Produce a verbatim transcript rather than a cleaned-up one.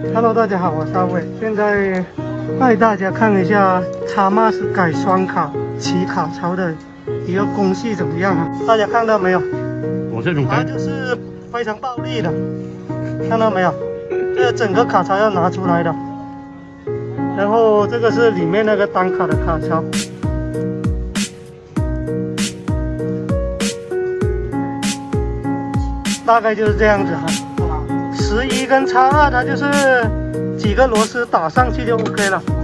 Hello， 大家好，我是阿伟，现在带大家看一下叉 M A S 改双卡骑卡槽的一个工序怎么样啊？大家看到没有？ 我这种它就是非常暴力的，看到没有？这整个卡槽要拿出来的，然后这个是里面那个单卡的卡槽。 大概就是这样子哈，十一跟叉二它就是几个螺丝打上去就 OK 了。